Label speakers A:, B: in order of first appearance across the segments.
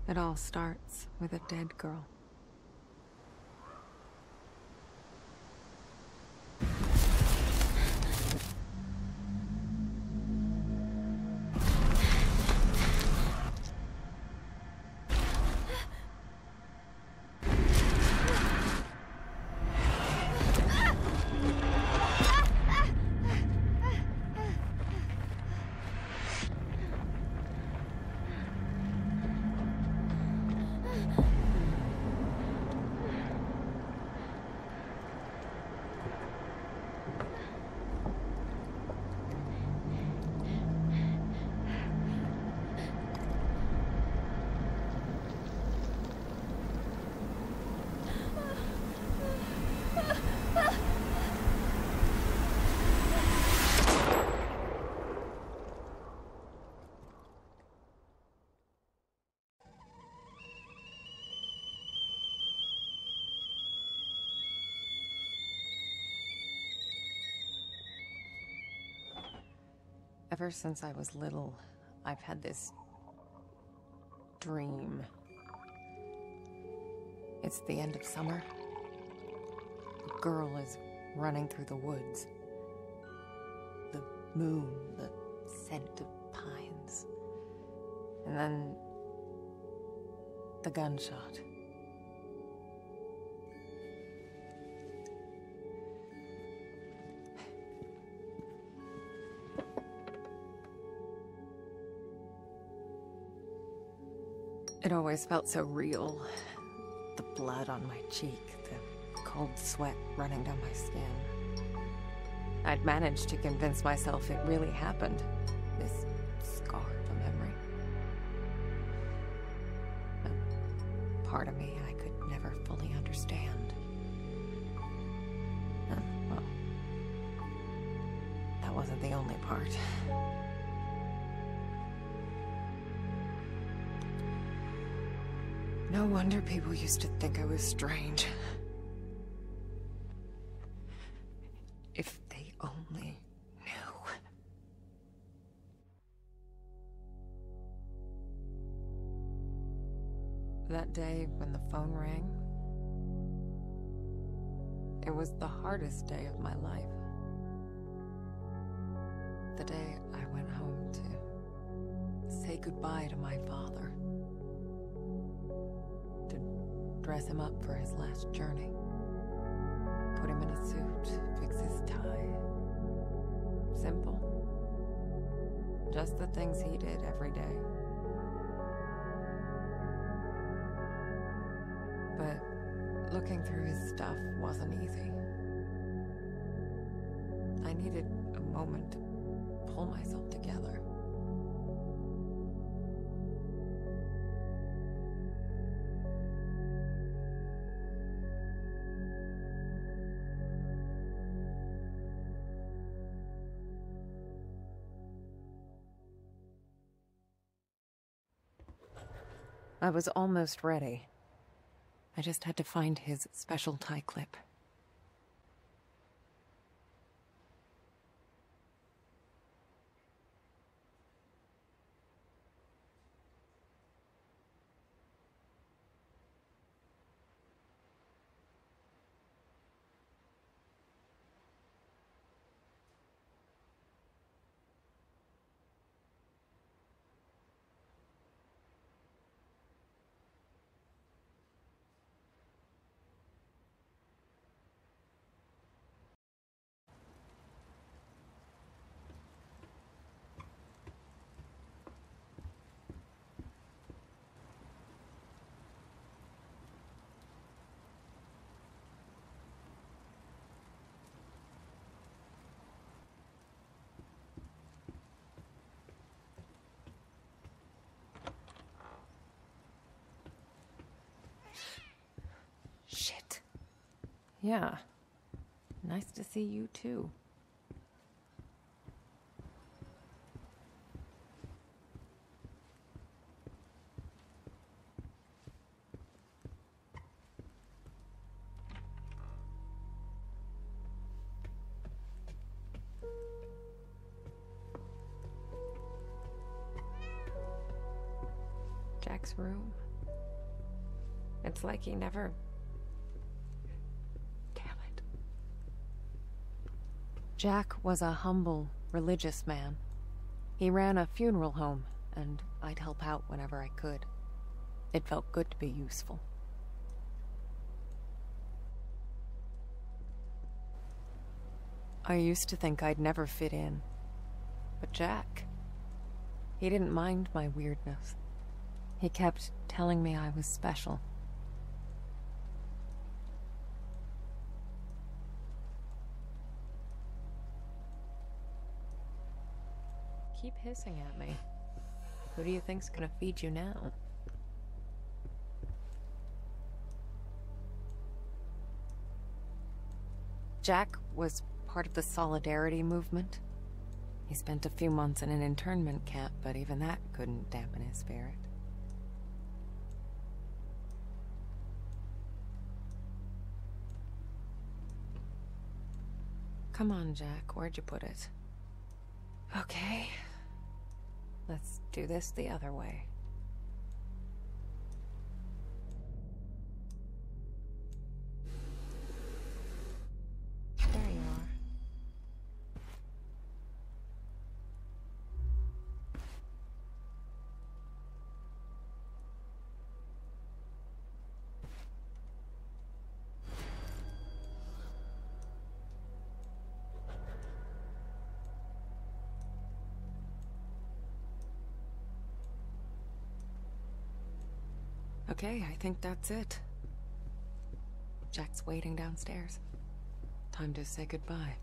A: It all starts with a dead girl. Ever since I was little, I've had this dream. It's the end of summer. A girl is running through the woods. The moon, the scent of pines. And then the gunshot. It always felt so real. The blood on my cheek, the cold sweat running down my skin. I'd managed to convince myself it really happened. This scar of a memory. A part of me I could never fully understand. And, well, that wasn't the only part. No wonder people used to think I was strange. If they only knew. That day when the phone rang, it was the hardest day of my life. The day I went home to say goodbye to my father. Dress him up for his last journey. Put him in a suit, fix his tie. Simple. Just the things he did every day. But looking through his stuff wasn't easy. I needed a moment to pull myself together. I was almost ready. I just had to find his special tie clip. Shit. Yeah. Nice to see you too. Jack's room. It's like he never... Damn it. Jack was a humble, religious man. He ran a funeral home, and I'd help out whenever I could. It felt good to be useful. I used to think I'd never fit in. But Jack, he didn't mind my weirdness. He kept telling me I was special. Keep hissing at me. Who do you think's gonna feed you now? Jack was part of the Solidarity movement. He spent a few months in an internment camp, but even that couldn't dampen his spirit. Come on, Jack, where'd you put it? Okay. Let's do this the other way. There you are. Okay, I think that's it. Jack's waiting downstairs. Time to say goodbye.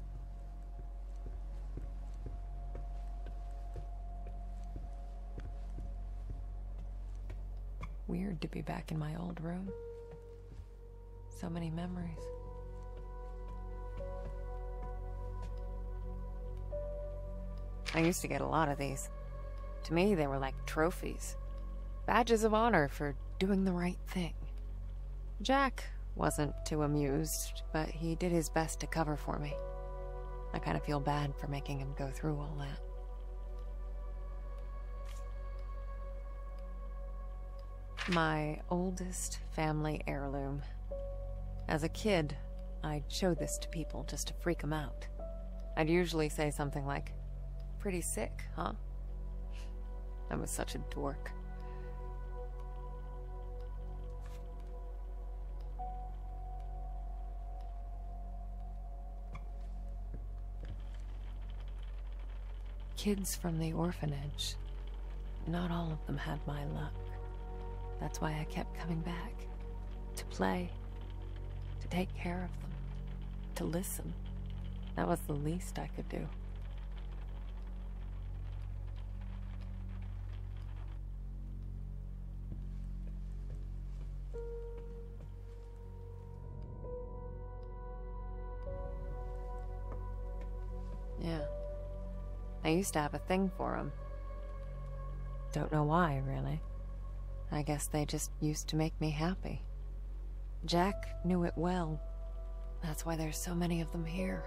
A: Weird to be back in my old room. So many memories. I used to get a lot of these. To me, they were like trophies. Badges of honor for doing the right thing. Jack wasn't too amused, but he did his best to cover for me. I kind of feel bad for making him go through all that. My oldest family heirloom. As a kid, I'd show this to people just to freak them out. I'd usually say something like, "Pretty sick, huh?" I was such a dork. Kids from the orphanage. Not all of them had my luck. That's why I kept coming back. To play. To take care of them. To listen. That was the least I could do. Yeah. I used to have a thing for them. Don't know why, really. I guess they just used to make me happy. Jack knew it well. That's why there's so many of them here.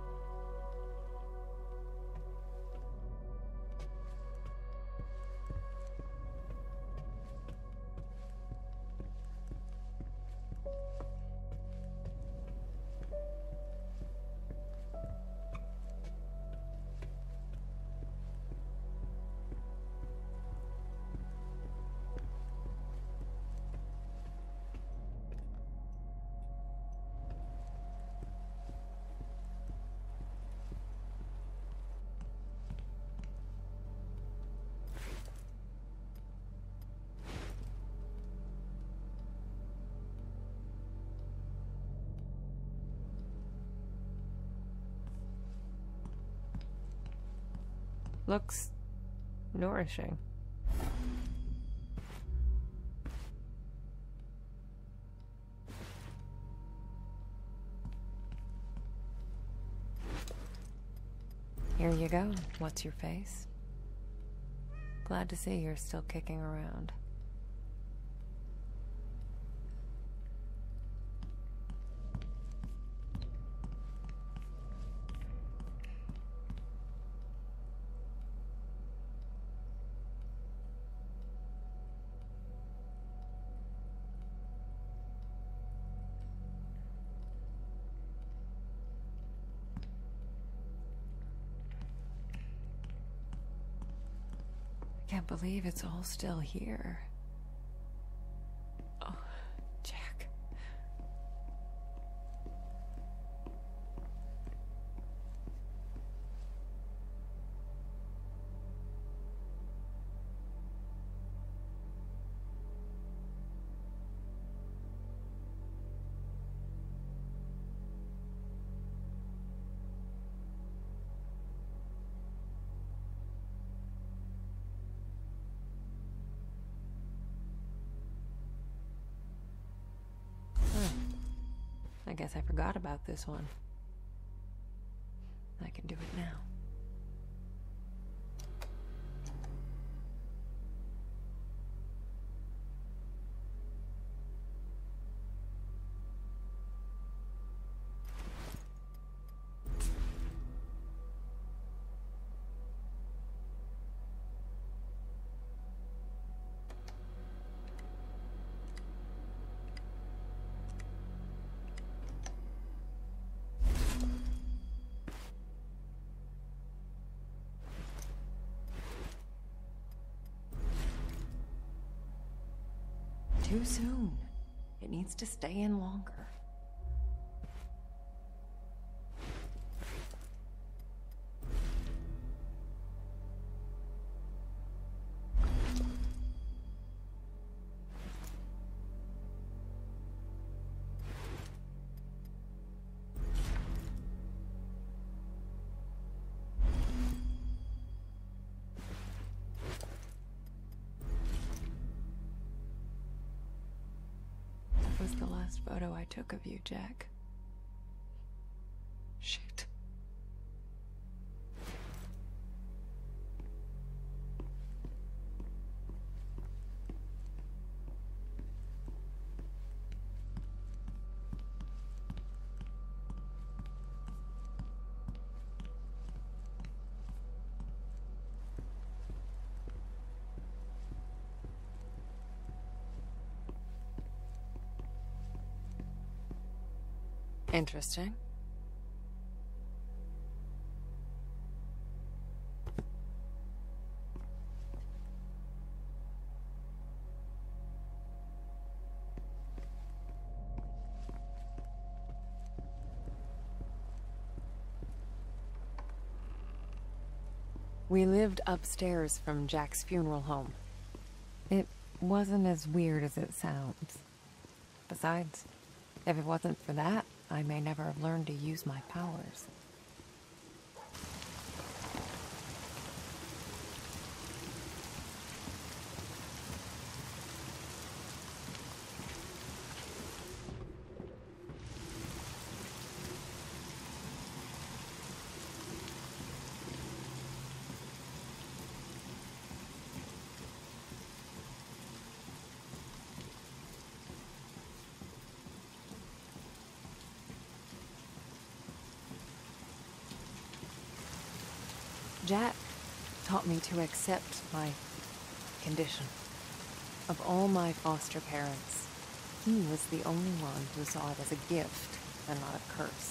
A: Looks nourishing. Here you go. What's your face? Glad to see you're still kicking around. can't believe it's all still here. Oh, Jack. I guess I forgot about this one. I can do it now. Too soon. It needs to stay in longer. Was the last photo I took of you, Jack. Shit. Interesting. We lived upstairs from Jack's funeral home. It wasn't as weird as it sounds. Besides, if it wasn't for that, I may never have learned to use my powers. Jack taught me to accept my condition. Of all my foster parents, he was the only one who saw it as a gift and not a curse.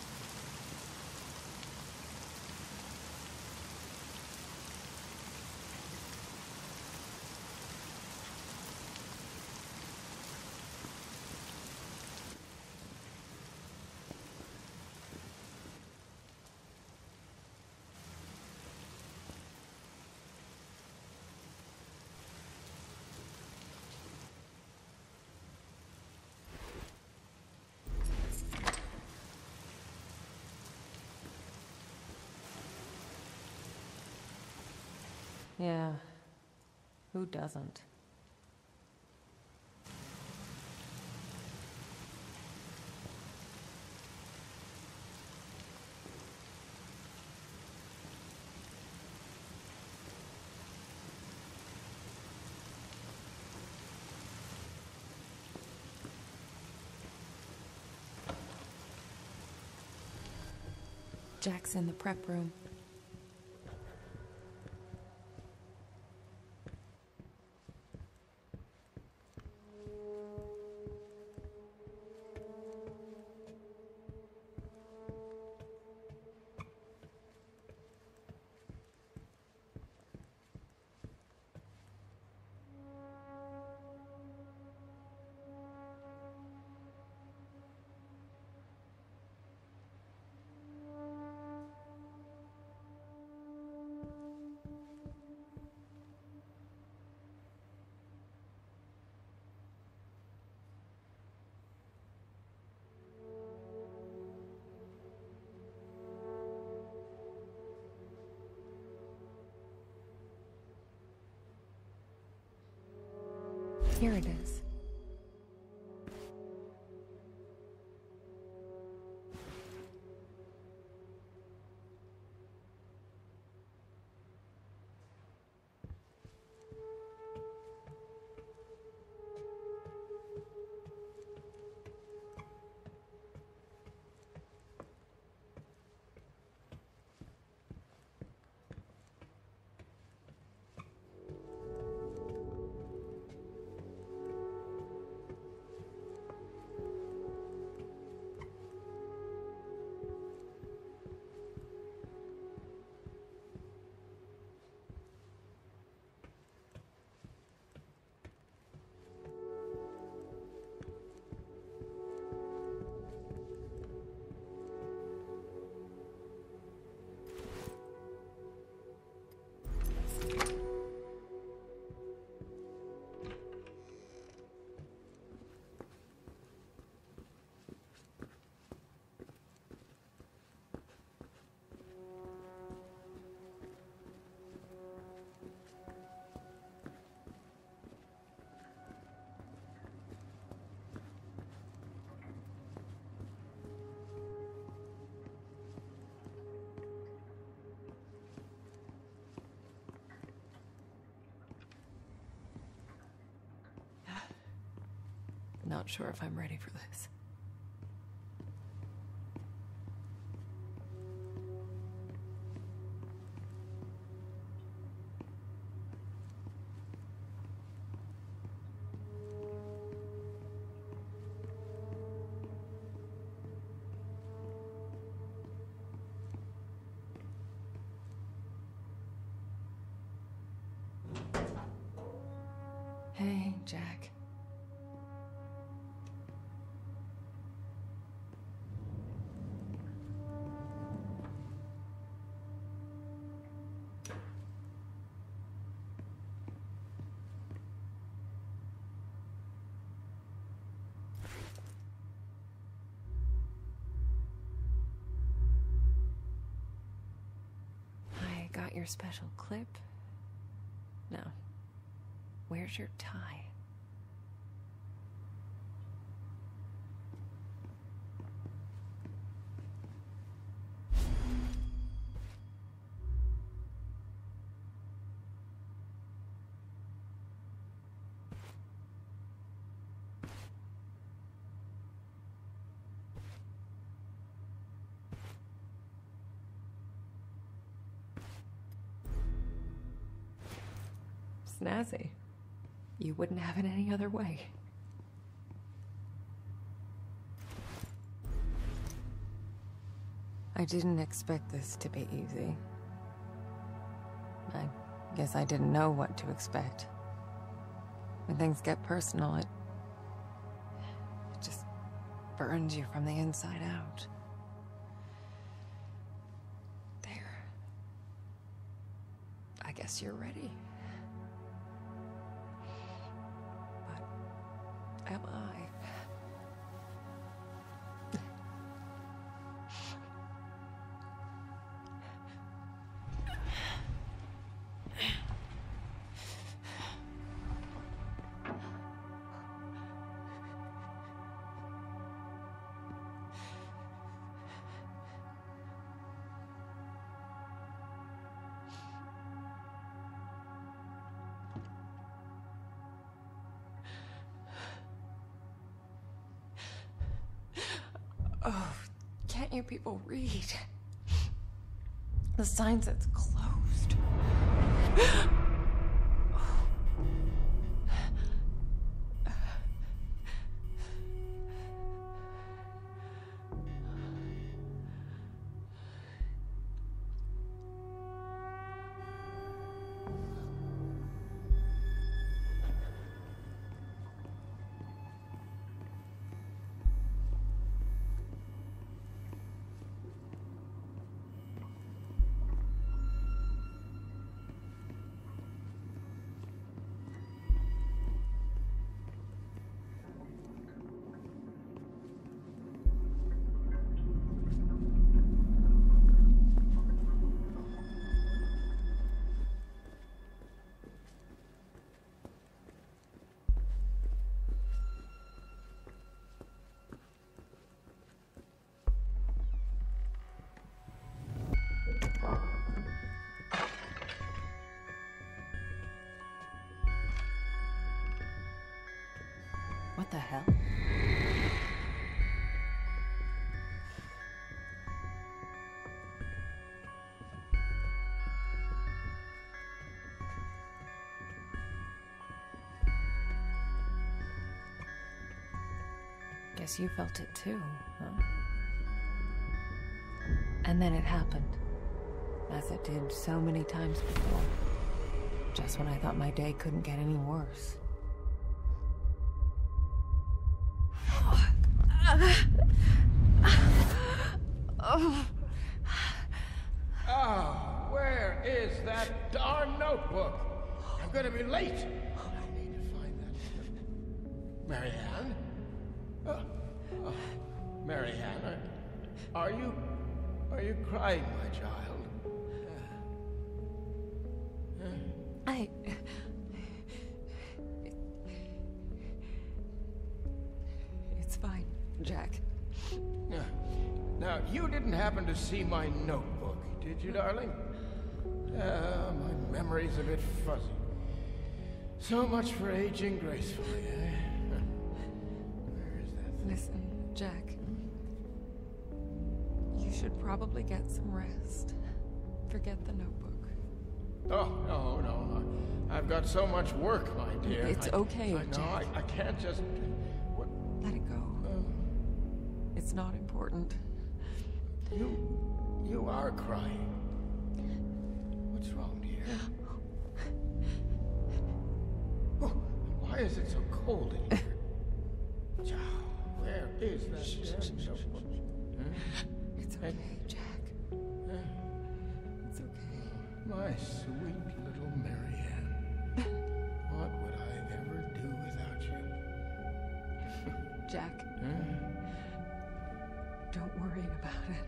A: Yeah, who doesn't? Jack's in the prep room. Here it is. Not sure if I'm ready for this. Hey, Jack. I got your special clip. Now, where's your tie? Snazzy. You wouldn't have it any other way. I didn't expect this to be easy. I guess I didn't know what to expect. When things get personal, it just burns you from the inside out. There. I guess you're ready. Am I? Oh, can't you people read? The sign says closed. What the hell? Guess you felt it too, huh? And then it happened, as it did so many times before. Just when I thought my day couldn't get any worse.
B: Where is that darn notebook? I'm gonna be late. I need to find that. Marianne? Marianne, are you crying, my child?
A: It's fine, Jack.
B: Now, you didn't happen to see my notebook, did you, darling? My memory's a bit fuzzy. So much for aging gracefully, eh? Where is that thing?
A: Listen, Jack. You should probably get some rest. Forget the notebook.
B: Oh, no. I've got so much work, my dear.
A: It's okay,
B: No,
A: Jack.
B: I can't just... What?
A: Let it go. It's not important.
B: You are crying. What's wrong, dear? Oh, why is it so cold in here? Where is that? Notebook?
A: It's okay, Jack. It's okay.
B: My sweet little Marianne. What would I ever do without you?
A: Jack. Don't worry about it.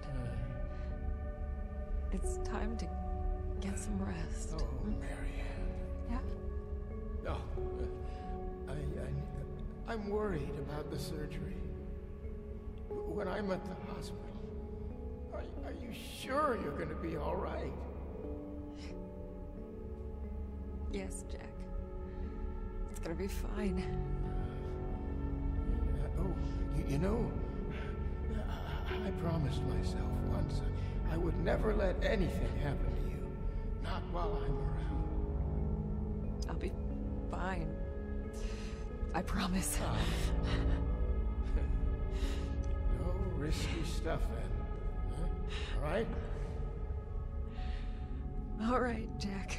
A: It's time to get some rest.
B: Oh, Marianne.
A: Yeah?
B: Oh, I'm worried about the surgery. When I'm at the hospital, are you sure you're going to be all right?
A: Yes, Jack. It's gonna be fine.
B: You know, I promised myself once I would never let anything happen to you. Not while I'm around.
A: I'll be fine. I promise.
B: No risky stuff then. Huh? All right?
A: All right, Jack.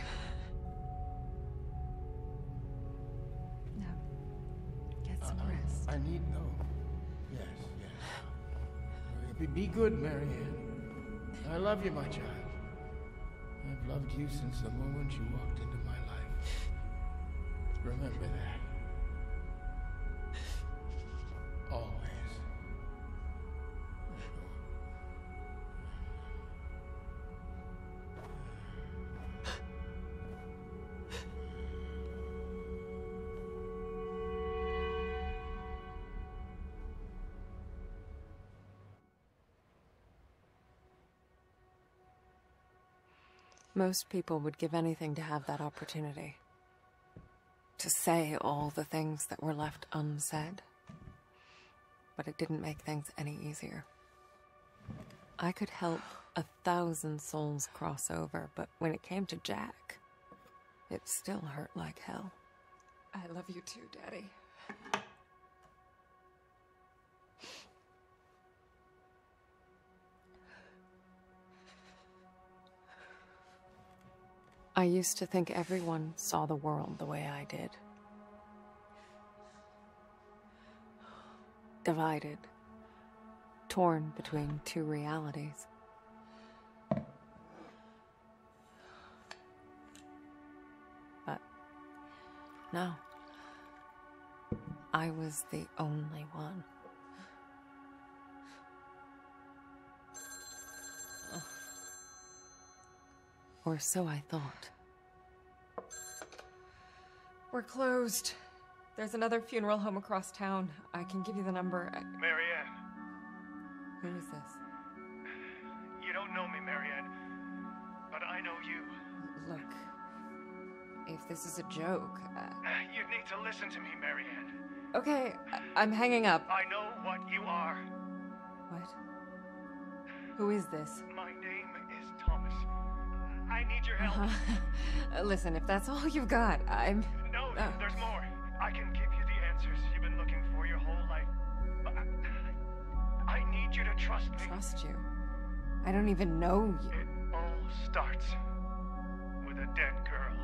A: Now, get some rest.
B: I need... Oh, yes. Be good, Marianne. I love you, my child. I've loved you since the moment you walked into my life. Remember that. Always.
A: Most people would give anything to have that opportunity. To say all the things that were left unsaid. But it didn't make things any easier. I could help 1,000 souls cross over, but when it came to Jack, it still hurt like hell. I love you too, Daddy. I used to think everyone saw the world the way I did. Divided. Torn between two realities. But no. I was the only one. Or so I thought. We're closed. There's another funeral home across town. I can give you the number.
C: Marianne.
A: Who is this?
C: You don't know me, Marianne, but I know you.
A: Look, if this is a joke,
C: You need to listen to me, Marianne.
A: Okay, I'm hanging up.
C: I know what you are.
A: What? Who is this?
C: My name is Thomas. I need your help.
A: Listen, if that's all you've got, I'm...
C: No, there's more. I can give you the answers you've been looking for your whole life. But I need you to trust me.
A: Trust you? I don't even know you.
C: It all starts with a dead girl.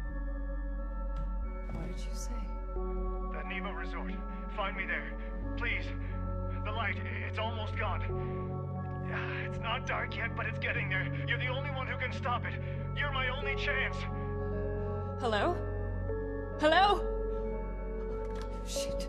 A: What did you say?
C: The Neva Resort. Find me there. Please. The light, it's almost gone. It's not dark yet, but it's getting there. You're the only one who can stop it. You're my only chance.
A: Hello? Hello? Shit.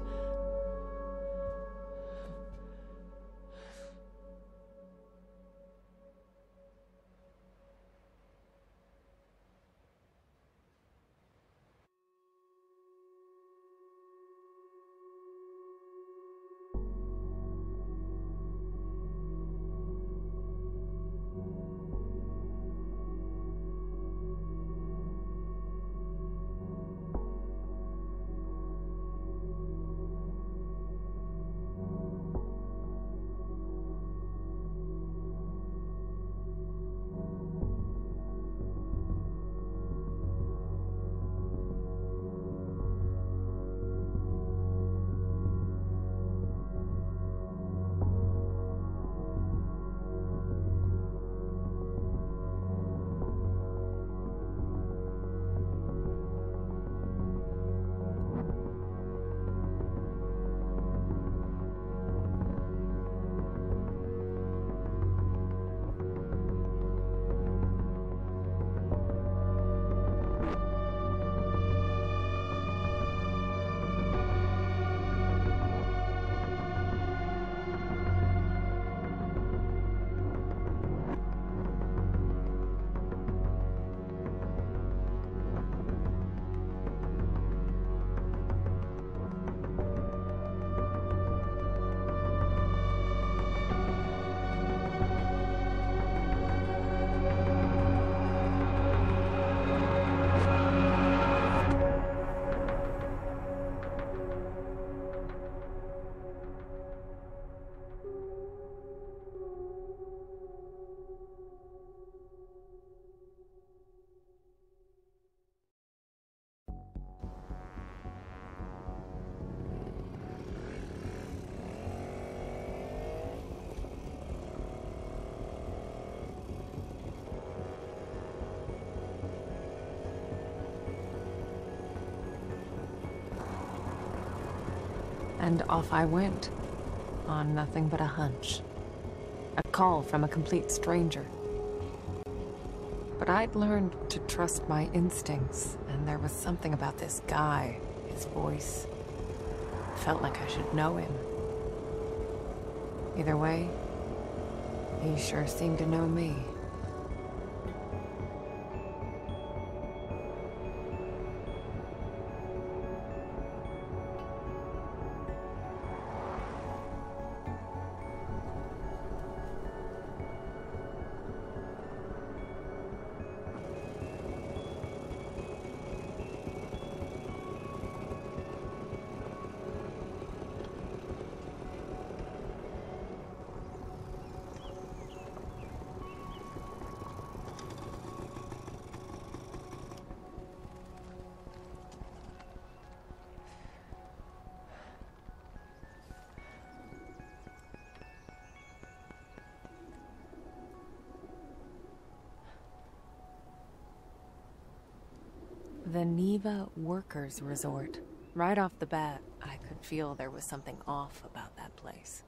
A: And off I went, on nothing but a hunch. A call from a complete stranger. But I'd learned to trust my instincts, and there was something about this guy, his voice. Felt like I should know him. Either way, he sure seemed to know me. The Neva Workers Resort. Right off the bat, I could feel there was something off about that place.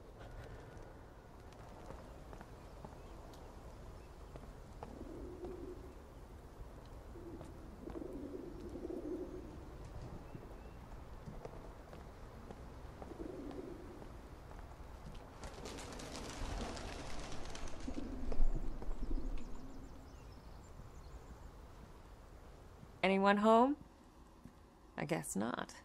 A: Anyone home? I guess not.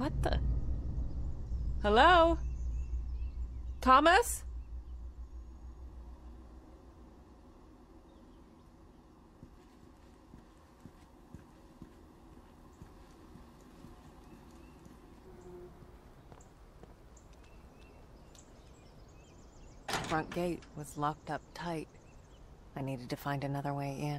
A: What the? Hello? Thomas? Front gate was locked up tight. I needed to find another way in.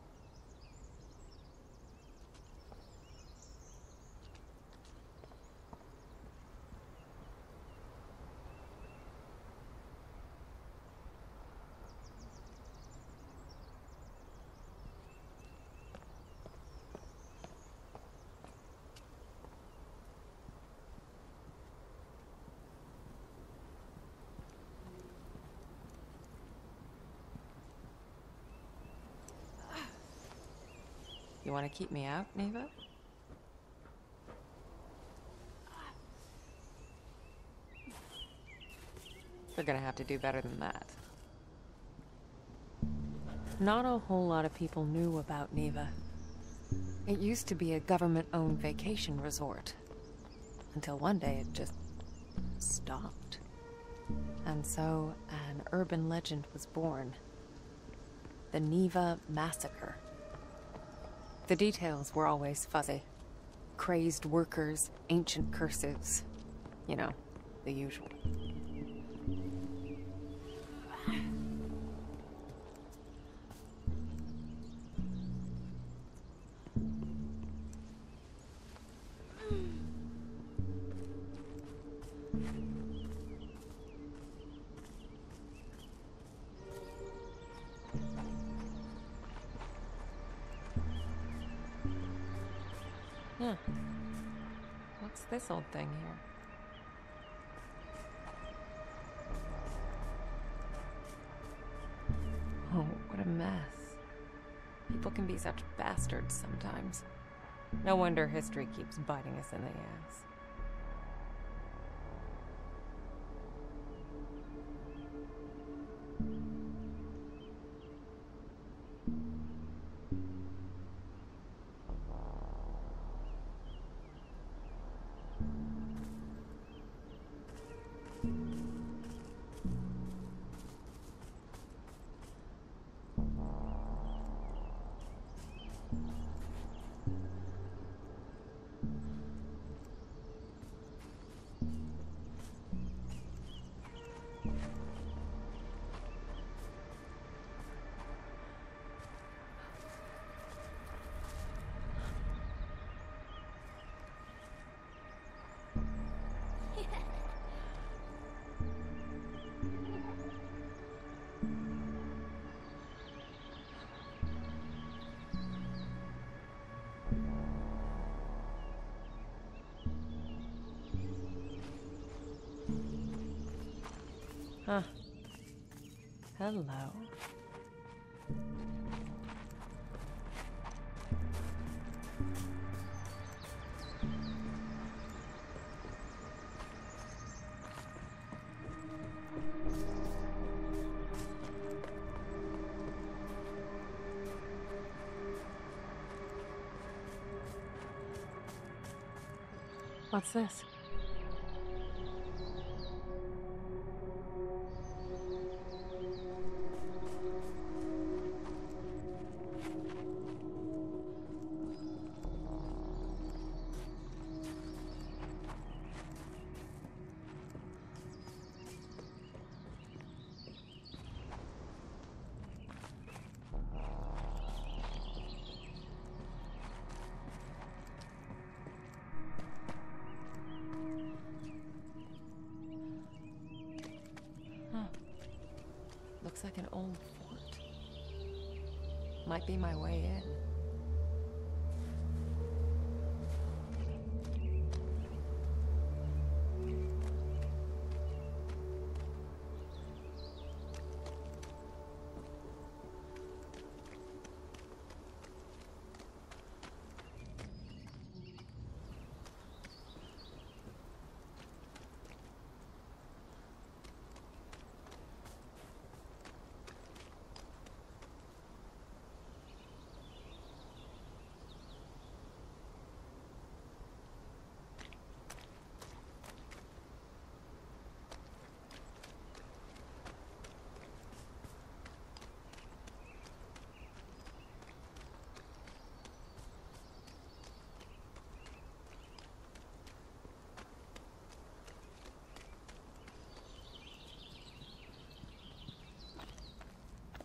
A: You want to keep me out, Neva? We're gonna have to do better than that. Not a whole lot of people knew about Neva. It used to be a government-owned vacation resort. Until one day it just stopped. And so an urban legend was born. The Neva Massacre. The details were always fuzzy. Crazed workers, ancient curses. You know, the usual. Huh. What's this old thing here? Oh, what a mess. People can be such bastards sometimes. No wonder history keeps biting us in the ass. Huh. Hello. What's this? Looks like an old fort. Might be my way in.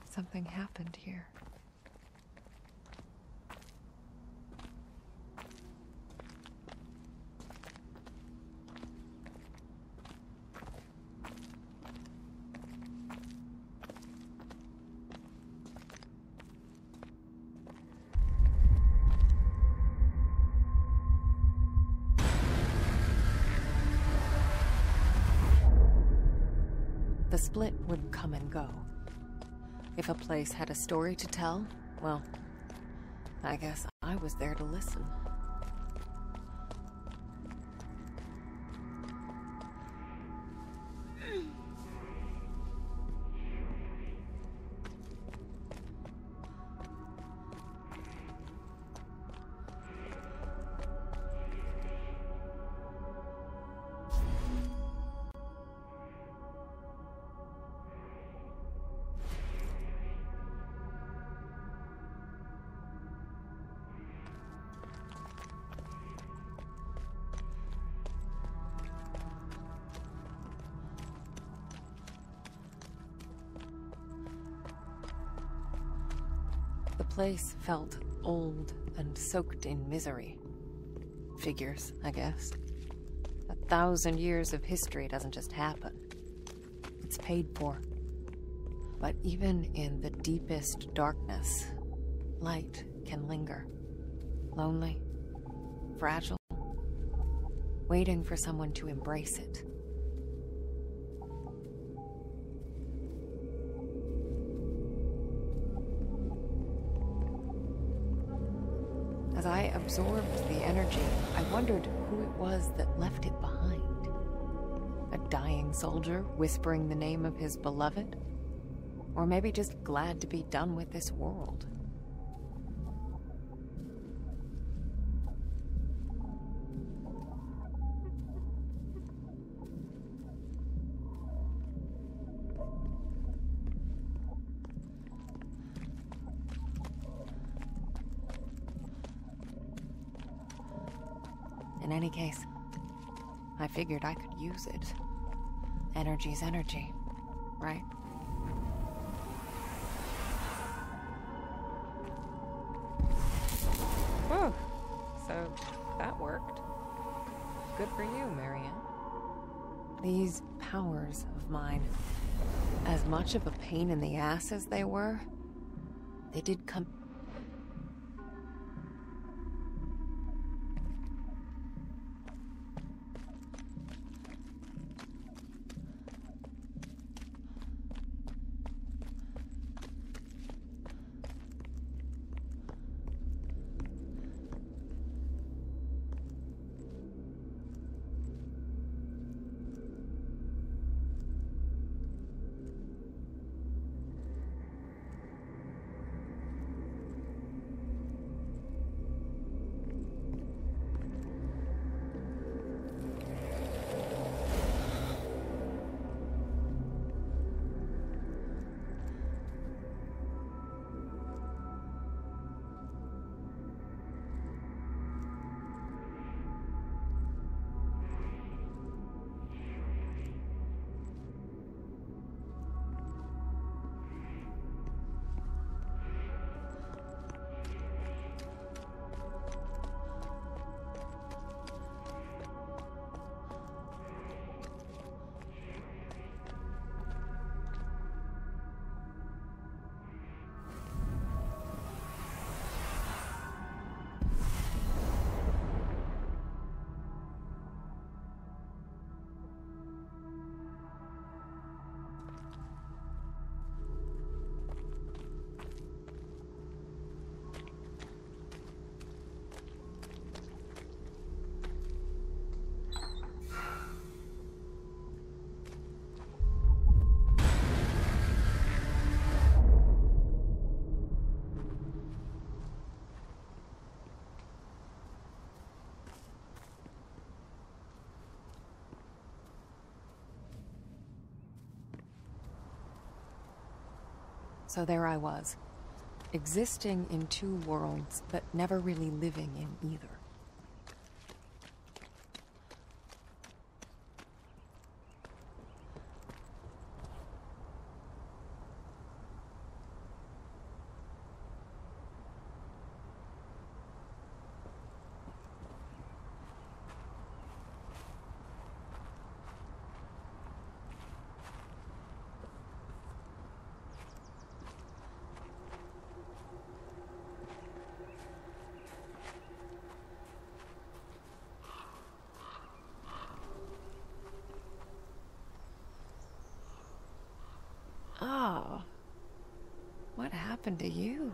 A: Something happened here. The split would come and go. If a place had a story to tell, well, I guess I was there to listen. The place felt old and soaked in misery. Figures, I guess. 1,000 years of history doesn't just happen. It's paid for. But even in the deepest darkness, light can linger. Lonely, fragile, waiting for someone to embrace it. As I absorbed the energy, I wondered who it was that left it behind. A dying soldier whispering the name of his beloved? Or maybe just glad to be done with this world. In any case, I figured I could use it. Energy's energy, right? Whew. So that worked. Good for you, Marianne. These powers of mine, as much of a pain in the ass as they were, they did come... So there I was, existing in two worlds, but never really living in either. happened to you?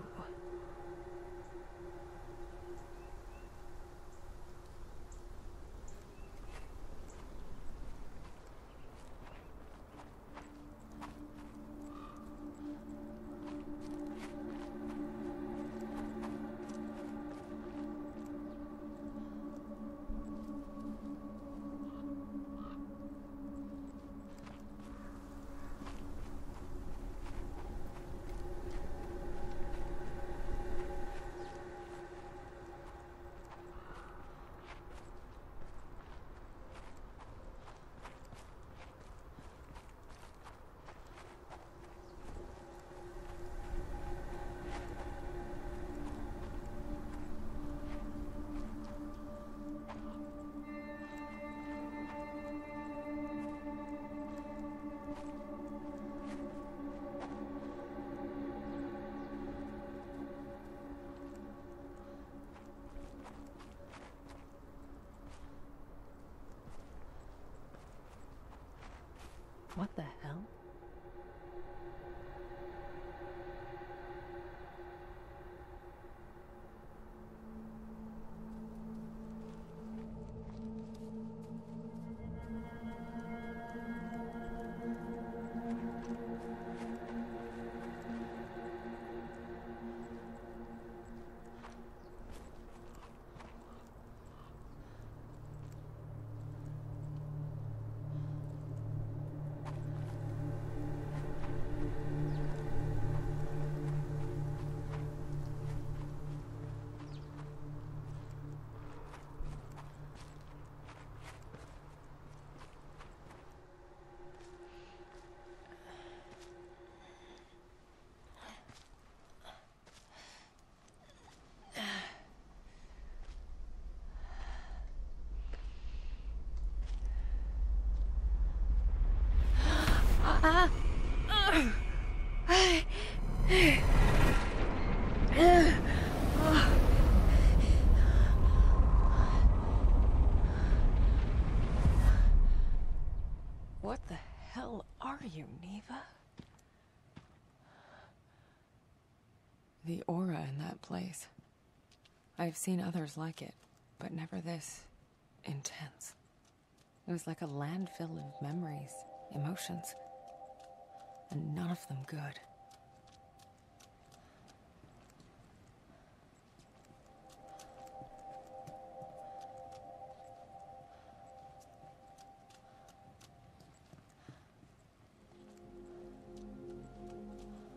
A: What the hell? What the hell are you, Neva? The aura in that place. I've seen others like it, but never this intense. It was like a landfill of memories, emotions, and none of them good.